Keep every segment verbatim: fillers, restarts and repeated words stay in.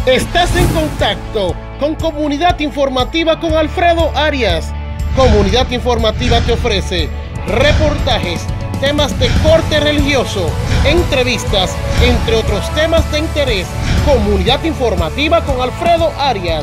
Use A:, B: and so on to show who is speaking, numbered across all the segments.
A: Estás en contacto con Comunidad Informativa con Alfredo Arias. Comunidad Informativa te ofrece reportajes, temas de corte religioso, entrevistas, entre otros temas de interés. Comunidad Informativa con Alfredo Arias.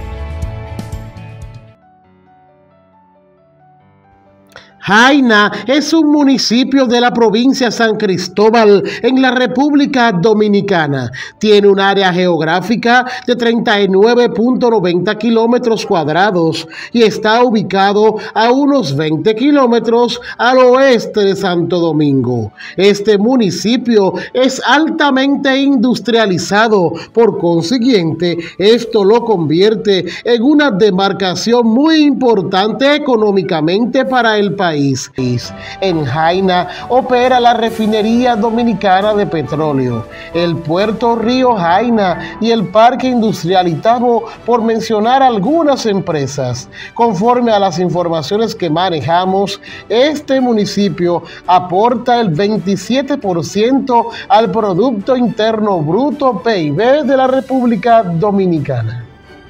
A: Jaina es un municipio de la provincia San Cristóbal en la República Dominicana. Tiene un área geográfica de treinta y nueve punto noventa kilómetros cuadrados y está ubicado a unos veinte kilómetros al oeste de Santo Domingo. Este municipio es altamente industrializado, por consiguiente, esto lo convierte en una demarcación muy importante económicamente para el país. En Jaina opera la Refinería Dominicana de Petróleo, el Puerto Río Jaina y el Parque Industrial Itabo, por mencionar algunas empresas. Conforme a las informaciones que manejamos, este municipio aporta el veintisiete por ciento al Producto Interno Bruto P I B de la República Dominicana.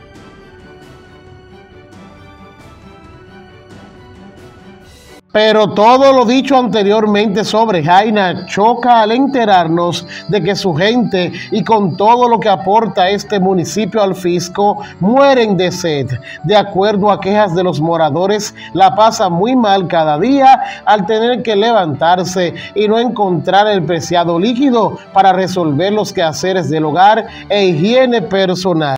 A: Pero todo lo dicho anteriormente sobre Jaina choca al enterarnos de que su gente, y con todo lo que aporta este municipio al fisco, mueren de sed. De acuerdo a quejas de los moradores, la pasa muy mal cada día al tener que levantarse y no encontrar el preciado líquido para resolver los quehaceres del hogar e higiene personal.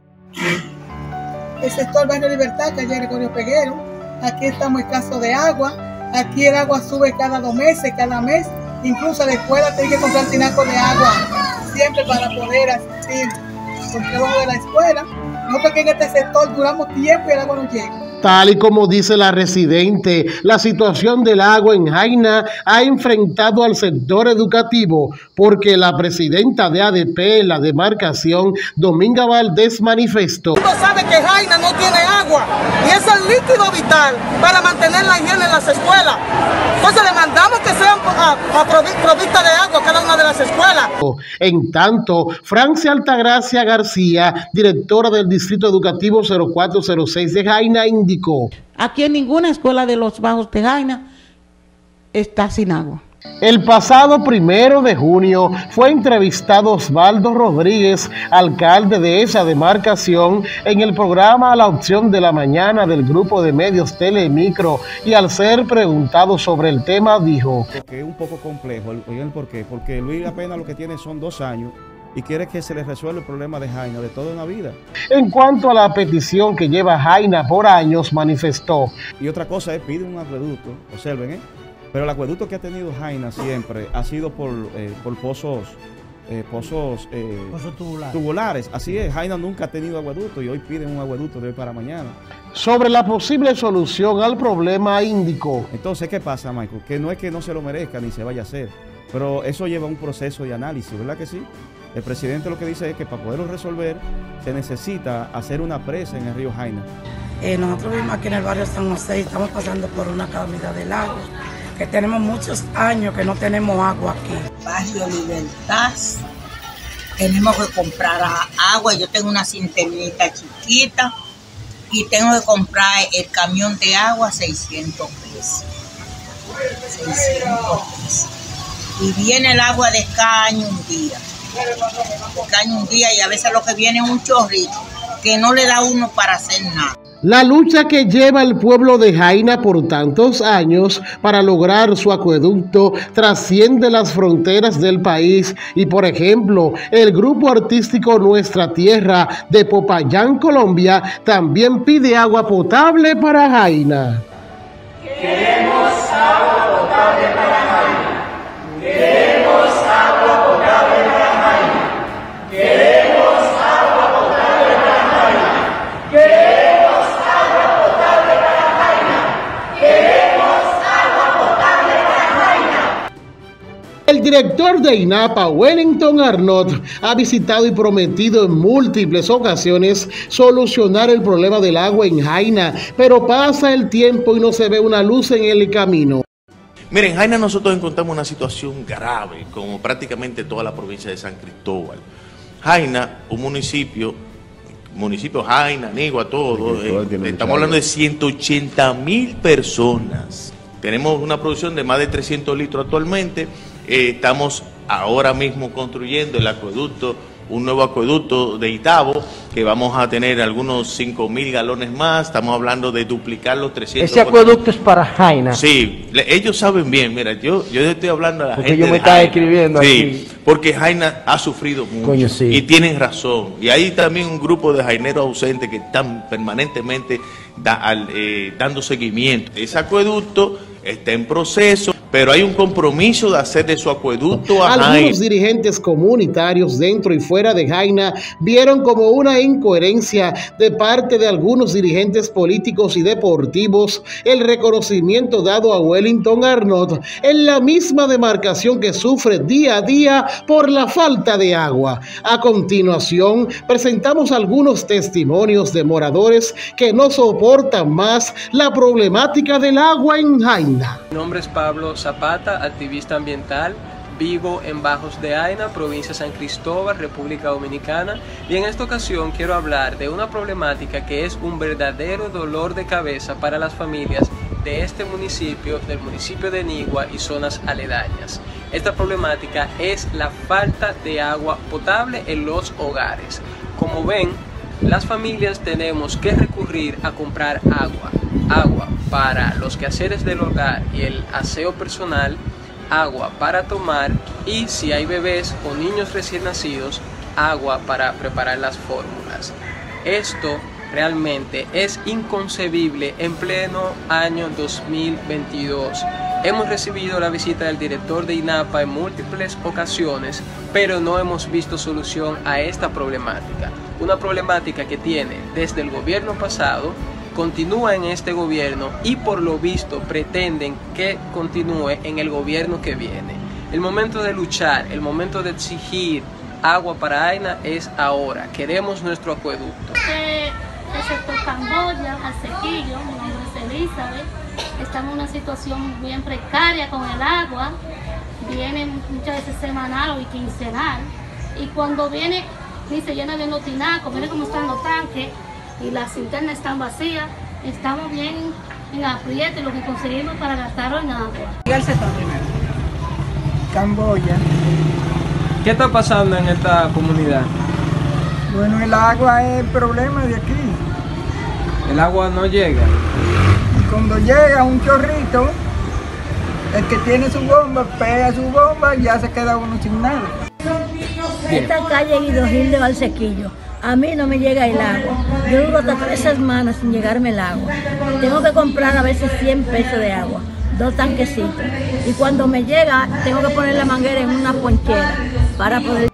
B: El sector Barrio Libertad, calle Gregorio Peguero, aquí estamos escasos de agua. Aquí el agua sube cada dos meses, cada mes. Incluso la escuela tiene que comprar tinaco de agua siempre para poder asistir con el trabajo de la escuela. No, porque en este sector duramos tiempo y el agua no llega.
A: Tal y como dice la residente, la situación del agua en Jaina ha enfrentado al sector educativo, porque la presidenta de A D P en la demarcación, Dominga Valdés, manifestó.
C: Uno sabe que Jaina no tiene agua y es el líquido vital para mantener la higiene en las escuelas. Entonces le mandamos que sean a, a provistas de agua cada una de las escuelas.
A: En tanto, Francia Altagracia García, directora del Distrito Educativo cero cuatro cero seis de Jaina, indicó:
D: aquí en ninguna escuela de los Bajos de Jaina está sin agua.
A: El pasado primero de junio fue entrevistado Osvaldo Rodríguez, alcalde de esa demarcación, en el programa La Opción de la Mañana del grupo de medios Telemicro, y al ser preguntado sobre el tema dijo:
E: porque es un poco complejo. ¿Oigan por qué? Porque Luis apenas lo que tiene son dos años y quiere que se le resuelva el problema de Jaina de toda una vida.
A: En cuanto a la petición que lleva Jaina por años, manifestó:
E: y otra cosa es, pide un acueducto, observen, ¿eh? Pero el acueducto que ha tenido Jaina siempre ha sido por, eh, por pozos, eh, pozos, eh, pozos tubulares. tubulares. Así es, Jaina nunca ha tenido acueducto y hoy piden un acueducto de hoy para mañana.
A: Sobre la posible solución al problema, indicó:
E: entonces, ¿qué pasa, Michael? Que no es que no se lo merezca ni se vaya a hacer, pero eso lleva un proceso de análisis, ¿verdad que sí? El presidente lo que dice es que para poderlo resolver se necesita hacer una presa en el río Jaina.
F: Eh, nosotros vivimos aquí en el barrio San José y estamos pasando por una calamidad del agua, que tenemos muchos años que no tenemos agua aquí.
G: Barrio Libertad, tenemos que comprar agua. Yo tengo una cinternita chiquita y tengo que comprar el camión de agua seiscientos pesos. seiscientos pesos. Y viene el agua de caño un día. De caño un día y a veces lo que viene es un chorrito que no le da uno para hacer nada.
A: La lucha que lleva el pueblo de Jaina por tantos años para lograr su acueducto trasciende las fronteras del país y, por ejemplo, el grupo artístico Nuestra Tierra de Popayán, Colombia, también pide agua potable para Jaina.
H: Queremos agua potable para Jaina. Queremos agua potable para Jaina. Queremos agua potable para Jaina. Queremos
A: El director de INAPA, Wellington Arnott, ha visitado y prometido en múltiples ocasiones solucionar el problema del agua en Jaina, pero pasa el tiempo y no se ve una luz en el camino.
I: Miren, en Jaina nosotros encontramos una situación grave, como prácticamente toda la provincia de San Cristóbal. Jaina, un municipio municipio Jaina, Nigua, todo. Eh, estamos hablando de ciento ochenta mil personas. Tenemos una producción de más de trescientos litros actualmente. Eh, estamos ahora mismo construyendo el acueducto, un nuevo acueducto de Itabo, que vamos a tener algunos cinco mil galones más. Estamos hablando de duplicar los trescientos.
J: Ese acueducto es para Jaina.
I: Sí, le, ellos saben bien. Mira, yo, yo estoy hablando a la
J: porque
I: gente.
J: Porque yo me estaba escribiendo
I: sí,
J: aquí.
I: Porque Jaina ha sufrido mucho.
J: Coño, sí.
I: Y tienen razón. Y hay también un grupo de jaineros ausentes que están permanentemente da, al, eh, dando seguimiento. Ese acueducto está en proceso, pero hay un compromiso de hacer de su acueducto a
A: Algunos
I: Jaina.
A: dirigentes comunitarios dentro y fuera de Jaina vieron como una incoherencia de parte de algunos dirigentes políticos y deportivos el reconocimiento dado a Wellington Arnott en la misma demarcación que sufre día a día por la falta de agua. A continuación, presentamos algunos testimonios de moradores que no soportan más la problemática del agua en Jaina.
K: Mi nombre es Pablo Zapata, activista ambiental, vivo en Bajos de Jaina, provincia de San Cristóbal, República Dominicana, y en esta ocasión quiero hablar de una problemática que es un verdadero dolor de cabeza para las familias de este municipio, del municipio de Nigua y zonas aledañas. Esta problemática es la falta de agua potable en los hogares. Como ven, las familias tenemos que recurrir a comprar agua, agua para los quehaceres del hogar y el aseo personal, agua para tomar y si hay bebés o niños recién nacidos, agua para preparar las fórmulas. Esto realmente es inconcebible en pleno año dos mil veintidós. Hemos recibido la visita del director de INAPA en múltiples ocasiones, pero no hemos visto solución a esta problemática. Una problemática que tiene desde el gobierno pasado, continúa en este gobierno y por lo visto pretenden que continúe en el gobierno que viene. El momento de luchar, el momento de exigir agua para Jaina es ahora. Queremos nuestro acueducto.
L: El sector Camboya, Alsequillo, mi nombre es Elizabeth. Estamos en una situación bien precaria con el agua. Viene muchas veces semanal o quincenal. Y cuando viene, ni se llena de los tinacos, miren cómo están los tanques y las cisternas están vacías. Estamos bien en aprieto y lo que conseguimos para gastarlo en agua.
M: El sector primero. Camboya.
K: ¿Qué está pasando en esta comunidad?
M: Bueno, el agua es el problema de aquí.
K: El agua no llega.
M: Y cuando llega un chorrito, el que tiene su bomba, pega su bomba y ya se queda uno sin nada.
N: Esta calle Guido Gil de Valsequillo, a mí no me llega el agua. Yo duro hasta tres semanas sin llegarme el agua. Tengo que comprar a veces cien pesos de agua, dos tanquecitos. Y cuando me llega, tengo que poner la manguera en una ponchera para poder...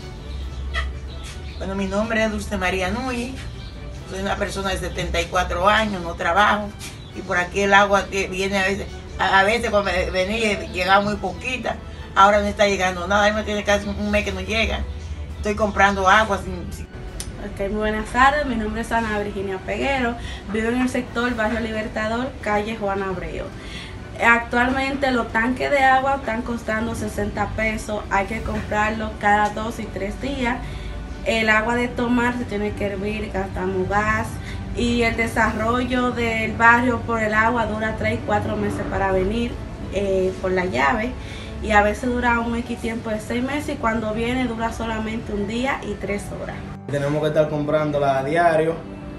G: Bueno, mi nombre es Dulce María Núñez. Soy una persona de setenta y cuatro años, no trabajo. Y por aquí el agua que viene a veces, a veces cuando venía llegaba muy poquita. Ahora no está llegando nada, ahí me tiene casi un mes que no llega. Estoy comprando agua sin... sin...
O: Okay, muy buenas tardes, mi nombre es Ana Virginia Peguero, vivo en el sector Barrio Libertador, calle Juan Abreu. Actualmente los tanques de agua están costando sesenta pesos, hay que comprarlo cada dos y tres días. El agua de tomar se tiene que hervir, gastamos gas y el desarrollo del barrio por el agua dura tres y cuatro meses para venir eh, por la llave. Y a veces dura un X tiempo de seis meses y cuando viene dura solamente un día y tres horas.
P: Tenemos que estar comprándola a diario,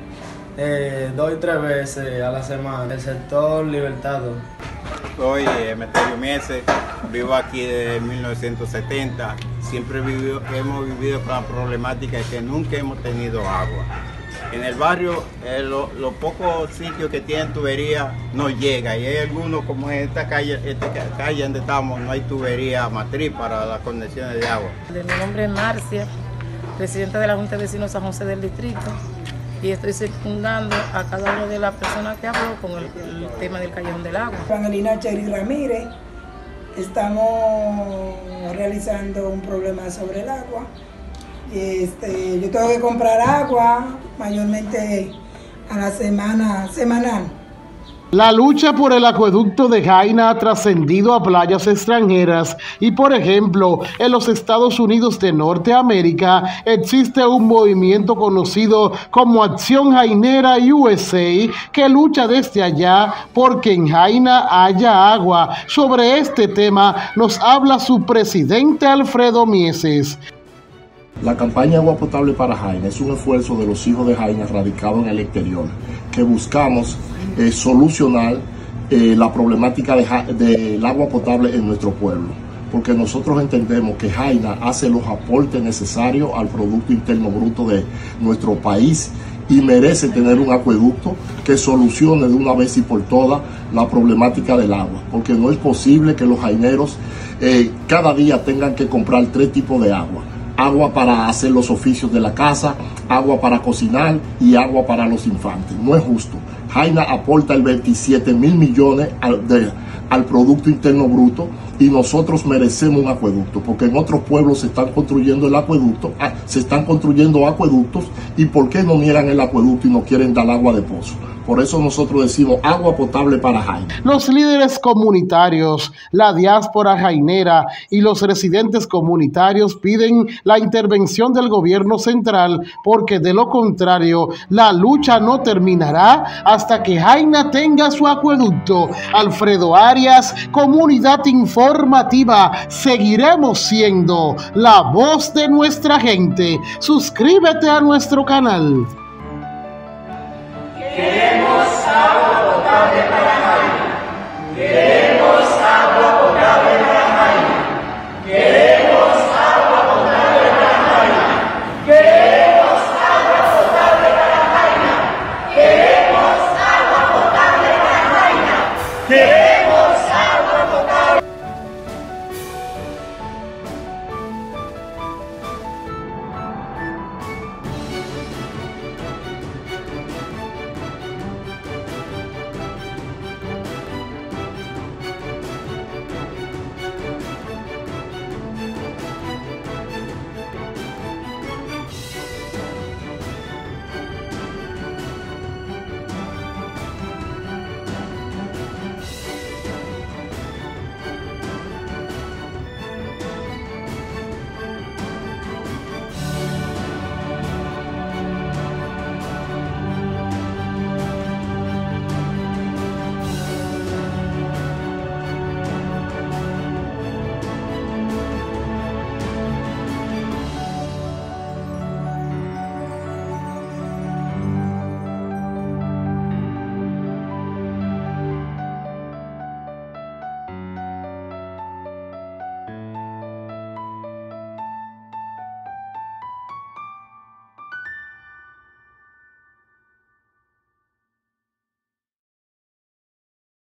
P: eh, dos y tres veces a la semana. El sector Libertador.
Q: Soy Emeterio Miese, vivo aquí desde mil novecientos setenta. Siempre vivió, hemos vivido con la problemática de que nunca hemos tenido agua. En el barrio, eh, los lo pocos sitios que tienen tubería no llega y hay algunos como en esta calle, esta calle donde estamos, no hay tubería matriz para las conexiones de agua.
R: Mi nombre es Marcia, presidenta de la Junta de Vecinos San José del Distrito, y estoy secundando a cada una de las personas que habló con el, el tema del Callejón del Agua.
M: Angelina Cheri Ramírez, estamos realizando un problema sobre el agua. Este, yo tengo que comprar agua mayormente a la semana, semanal,
A: La lucha por el acueducto de Jaina ha trascendido a playas extranjeras y, por ejemplo, en los Estados Unidos de Norteamérica existe un movimiento conocido como Acción Jainera U S A que lucha desde allá porque en Jaina haya agua. Sobre este tema nos habla su presidente Alfredo Mieses.
S: La campaña Agua Potable para Jaina es un esfuerzo de los hijos de Jaina radicados en el exterior, que buscamos eh, solucionar eh, la problemática de, del agua potable en nuestro pueblo, porque nosotros entendemos que Jaina hace los aportes necesarios al Producto Interno Bruto de nuestro país y merece tener un acueducto que solucione de una vez y por todas la problemática del agua, porque no es posible que los jaineros eh, cada día tengan que comprar tres tipos de agua. Agua para hacer los oficios de la casa, agua para cocinar y agua para los infantes. No es justo. Jaina aporta el veintisiete mil millones al, de, al Producto Interno Bruto y nosotros merecemos un acueducto, porque en otros pueblos se están construyendo el acueducto, se están construyendo acueductos y ¿por qué no niegan el acueducto y no quieren dar agua de pozo? Por eso nosotros decimos agua potable para Jaina.
A: Los líderes comunitarios, la diáspora jainera y los residentes comunitarios piden la intervención del gobierno central porque de lo contrario la lucha no terminará hasta que Jaina tenga su acueducto. Alfredo Arias, Comunidad Informativa. Seguiremos siendo la voz de nuestra gente. Suscríbete a nuestro canal.
H: Queremos agua potable.